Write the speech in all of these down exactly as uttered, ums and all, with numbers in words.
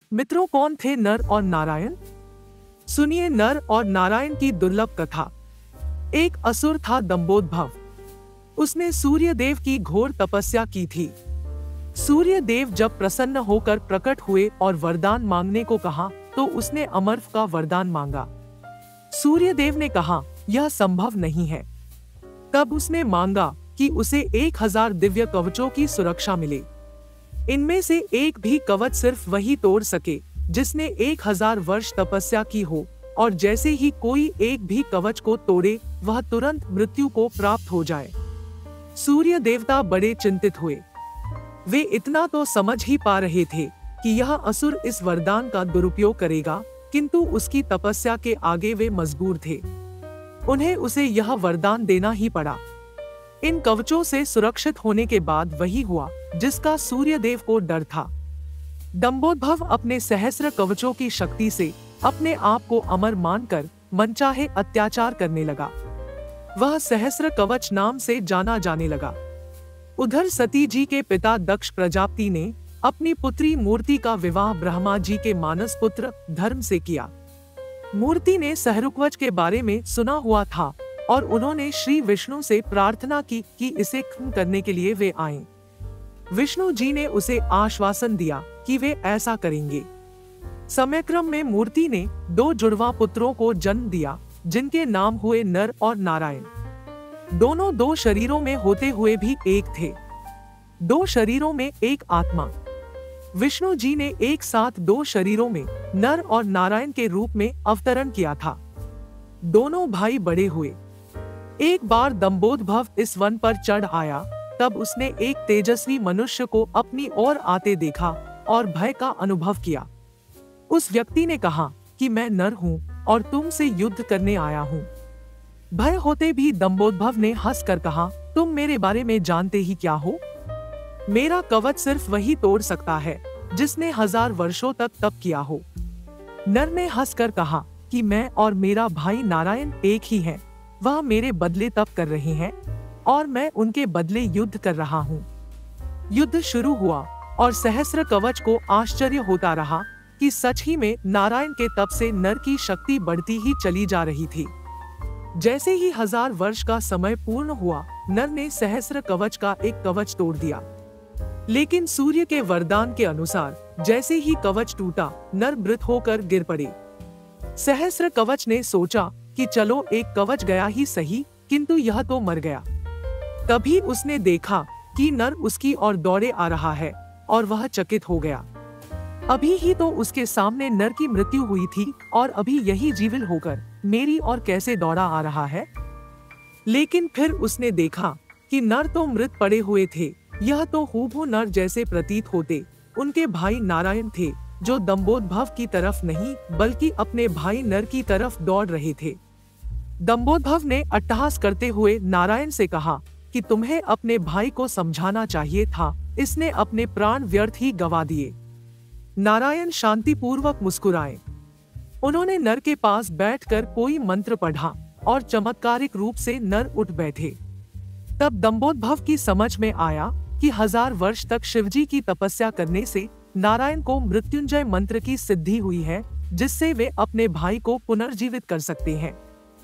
मित्रों, कौन थे नर और नारायण? सुनिए नर और नारायण की दुर्लभ कथा। एक असुर था दंभोदभव। उसने सूर्य देव की घोर तपस्या की थी। सूर्य देव जब प्रसन्न होकर प्रकट हुए और वरदान मांगने को कहा तो उसने अमरत्व का वरदान मांगा। सूर्य देव ने कहा, यह संभव नहीं है। तब उसने मांगा कि उसे एक हजार दिव्य कवचों की सुरक्षा मिले। इनमें से एक भी कवच सिर्फ वही तोड़ सके जिसने एक हजार वर्ष तपस्या की हो, और जैसे ही कोई एक भी कवच को तोड़े वह तुरंत मृत्यु को प्राप्त हो जाए। सूर्य देवता बड़े चिंतित हुए। वे इतना तो समझ ही पा रहे थे कि यह असुर इस वरदान का दुरुपयोग करेगा, किंतु उसकी तपस्या के आगे वे मजबूर थे। उन्हें उसे यह वरदान देना ही पड़ा। इन कवचों से सुरक्षित होने के बाद वही हुआ जिसका सूर्य देव को डर था। दंभोदभव अपने सहस्र कवचों की शक्ति से अपने आप को अमर मानकर मनचाहे अत्याचार करने लगा। वह सहस्र कवच नाम से जाना जाने लगा। उधर सती जी के पिता दक्ष प्रजापति ने अपनी पुत्री मूर्ति का विवाह ब्रह्मा जी के मानस पुत्र धर्म से किया। मूर्ति ने सहरुकवच के बारे में सुना हुआ था और उन्होंने श्री विष्णु से प्रार्थना की कि इसे खत्म करने के लिए वे आएं। विष्णु जी ने उसे आश्वासन दिया कि वे ऐसा करेंगे। समयक्रम में मूर्ति ने दो जुड़वा पुत्रों को जन्म दिया जिनके नाम हुए नर और नारायण। दोनों दो शरीरों में होते हुए भी एक थे। दो शरीरों में एक आत्मा। विष्णु जी ने एक साथ दो शरीरों में नर और नारायण के रूप में अवतरण किया था। दोनों भाई बड़े हुए। एक बार दंभोदभव इस वन पर चढ़ आया, तब उसने एक तेजस्वी मनुष्य को अपनी ओर आते देखा और भय का अनुभव किया। उस व्यक्ति ने कहा कि मैं नर हूँ और तुमसे युद्ध करने आया हूँ। भय होते भी दंभोदभव ने हंसकर कहा, तुम मेरे बारे में जानते ही क्या हो? मेरा कवच सिर्फ वही तोड़ सकता है जिसने हजार वर्षों तक तप किया हो। नर ने हंसकर कहा कि मैं और मेरा भाई नारायण एक ही हैं। वह मेरे बदले तप कर रहे हैं और मैं उनके बदले युद्ध कर रहा हूँ। युद्ध शुरू हुआ और सहस्र कवच को आश्चर्य होता रहा कि सच ही में नारायण के तप से नर की शक्ति बढ़ती ही चली जा रही थी। जैसे ही हजार वर्ष का समय पूर्ण हुआ, नर ने सहस्र कवच का एक कवच तोड़ दिया। लेकिन सूर्य के वरदान के अनुसार जैसे ही कवच टूटा, नर मृत होकर गिर पड़े। सहस्र कवच ने सोचा कि चलो एक कवच गया ही सही, किंतु यह तो मर गया। तभी उसने देखा कि नर उसकी ओर दौड़े आ रहा है और वह चकित हो गया। अभी ही तो उसके सामने नर की मृत्यु हुई थी और अभी यही जीवित होकर मेरी ओर कैसे दौड़ा आ रहा है। लेकिन फिर उसने देखा कि नर तो मृत पड़े हुए थे। यह तो हूबहू नर जैसे प्रतीत होते उनके भाई नारायण थे, जो दंभोदभव की तरफ नहीं बल्कि अपने भाई नर की तरफ दौड़ रहे थे। दंभोदभव ने अट्टहास करते हुए नारायण से कहा कि तुम्हें अपने भाई को समझाना चाहिए था, इसने अपने प्राण व्यर्थ ही गवा दिए। नारायण शांतिपूर्वक मुस्कुराए। उन्होंने नर के पास बैठकर कोई मंत्र पढ़ा और चमत्कारिक रूप से नर उठ बैठे। तब दंभोदभव की समझ में आया कि हजार वर्ष तक शिवजी की तपस्या करने से नारायण को मृत्युंजय मंत्र की सिद्धि हुई है, जिससे वे अपने भाई को पुनर्जीवित कर सकते हैं।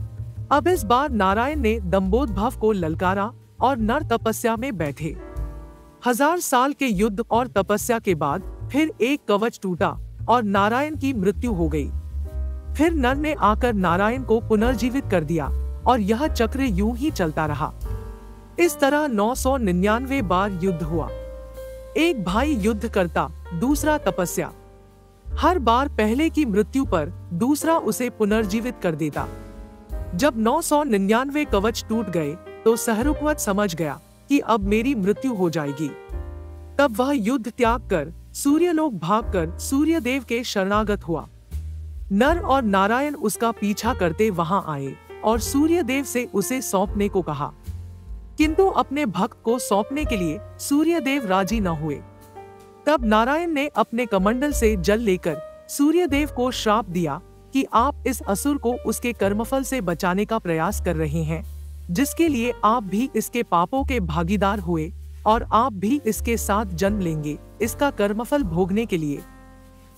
अब इस बार नारायण ने दंभोदभव को ललकारा और नर तपस्या में बैठे। हजार साल के युद्ध और तपस्या के बाद फिर एक कवच टूटा और नारायण की मृत्यु हो गई। फिर नर ने आकर नारायण को पुनर्जीवित कर दिया और यह चक्र यूं ही चलता रहा। इस तरह नौ सौ निन्यानवे बार युद्ध हुआ। एक भाई युद्ध करता, दूसरा तपस्या। हर बार पहले की मृत्यु पर दूसरा उसे पुनर्जीवित कर देता। जब नौ सौ निन्यानवे कवच टूट गए तो सहरुकवच समझ गया कि अब मेरी मृत्यु हो जाएगी। तब वह युद्ध त्याग कर सूर्यलोक भागकर सूर्यदेव के शरणागत हुआ। नर और नारायण उसका पीछा करते वहां आए और सूर्यदेव से उसे सौंपने को कहा, किंतु अपने भक्त को सौंपने के लिए सूर्यदेव राजी न हुए। तब नारायण ने अपने कमंडल से जल लेकर सूर्यदेव को श्राप दिया कि आप इस असुर को उसके कर्मफल से बचाने का प्रयास कर रहे हैं, जिसके लिए आप भी इसके पापों के भागीदार हुए और आप भी इसके साथ जन्म लेंगे, इसका कर्मफल भोगने के लिए।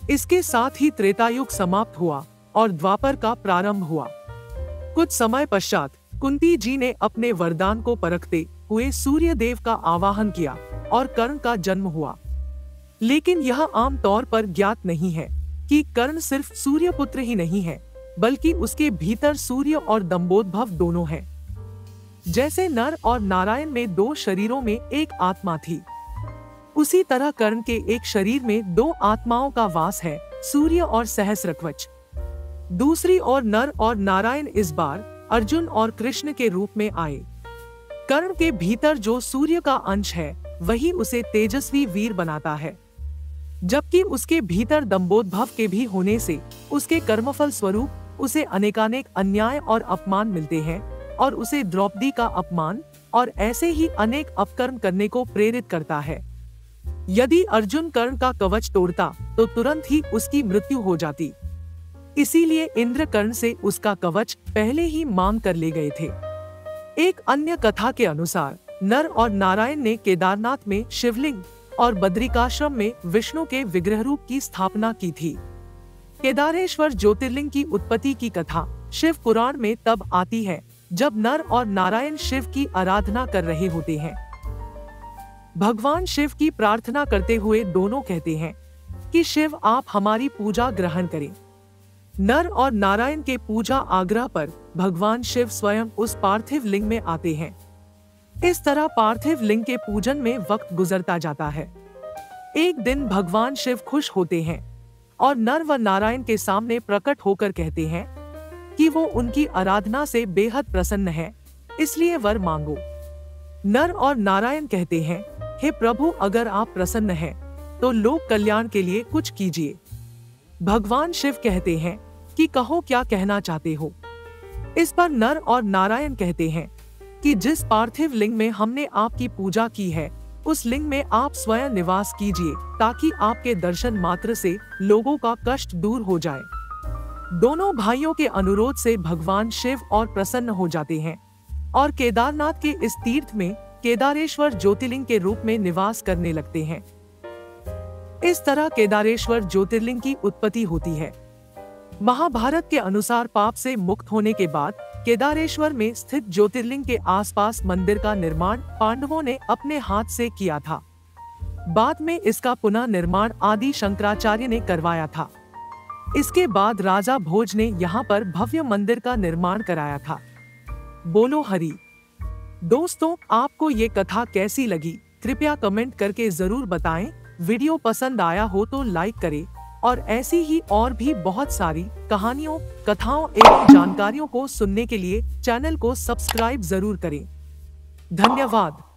इसके साथ ही त्रेतायुग समाप्त हुआ और द्वापर का प्रारंभ हुआ। कुछ समय पश्चात कुंती जी ने अपने वरदान को परखते हुए सूर्य देव का आवाहन किया और कर्ण का जन्म हुआ। लेकिन यह आम तौर पर ज्ञात नहीं है कि कर्ण सिर्फ सूर्य पुत्र ही नहीं है, बल्कि उसके भीतर सूर्य और दंभोदभव दोनों हैं। जैसे नर और नारायण में दो शरीरों में एक आत्मा थी, उसी तरह कर्ण के एक शरीर में दो आत्माओं का वास है, सूर्य और सहस्रकवच। दूसरी ओर नर और नारायण इस बार अर्जुन और कृष्ण के रूप में आए। कर्ण के भीतर जो सूर्य का अंश है, वही उसे तेजस्वी वीर बनाता है, जबकि उसके भीतर दंभोदभव के भी होने से उसके कर्मफल स्वरूप उसे अनेकानेक अन्याय और अपमान मिलते हैं और उसे द्रौपदी का अपमान और ऐसे ही अनेक अपकर्म करने को प्रेरित करता है। यदि अर्जुन कर्ण का कवच तोड़ता तो तुरंत ही उसकी मृत्यु हो जाती, इसीलिए इंद्र कर्ण से उसका कवच पहले ही मांग कर ले गए थे। एक अन्य कथा के अनुसार नर और नारायण ने केदारनाथ में शिवलिंग और बद्रिकाश्रम में विष्णु के विग्रह रूप की स्थापना की थी। केदारेश्वर ज्योतिर्लिंग की उत्पत्ति की कथा शिव पुराण में तब आती है जब नर और नारायण शिव की आराधना कर रहे होते हैं। भगवान शिव की प्रार्थना करते हुए दोनों कहते हैं कि शिव आप हमारी पूजा ग्रहण करें। नर और नारायण के पूजा आग्रह पर भगवान शिव स्वयं उस पार्थिव लिंग में आते हैं। इस तरह पार्थिव लिंग के पूजन में वक्त गुजरता जाता है। एक दिन भगवान शिव खुश होते हैं और नर व नारायण के सामने प्रकट होकर कहते हैं कि वो उनकी आराधना से बेहद प्रसन्न है, इसलिए वर मांगो। नर और नारायण कहते हैं, हे प्रभु, अगर आप प्रसन्न हैं तो लोक कल्याण के लिए कुछ कीजिए। भगवान शिव कहते हैं कि कहो क्या कहना चाहते हो। इस पर नर और नारायण कहते हैं कि जिस पार्थिव लिंग में हमने आपकी पूजा की है, उस लिंग में आप स्वयं निवास कीजिए, ताकि आपके दर्शन मात्र से लोगों का कष्ट दूर हो जाए। दोनों भाइयों के अनुरोध से भगवान शिव और प्रसन्न हो जाते हैं और केदारनाथ के इस तीर्थ में केदारेश्वर ज्योतिर्लिंग के रूप में निवास करने लगते हैं। इस तरह केदारेश्वर ज्योतिर्लिंग की उत्पत्ति होती है। महाभारत के अनुसार पाप से मुक्त होने के बाद केदारेश्वर में स्थित ज्योतिर्लिंग के आसपास मंदिर का निर्माण पांडवों ने अपने हाथ से किया था। बाद में इसका पुनः निर्माण आदि शंकराचार्य ने करवाया था। इसके बाद राजा भोज ने यहाँ पर भव्य मंदिर का निर्माण कराया था। बोलो हरि। दोस्तों, आपको ये कथा कैसी लगी कृपया कमेंट करके जरूर बताएं। वीडियो पसंद आया हो तो लाइक करें और ऐसी ही और भी बहुत सारी कहानियों, कथाओं एवं जानकारियों को सुनने के लिए चैनल को सब्सक्राइब जरूर करें। धन्यवाद।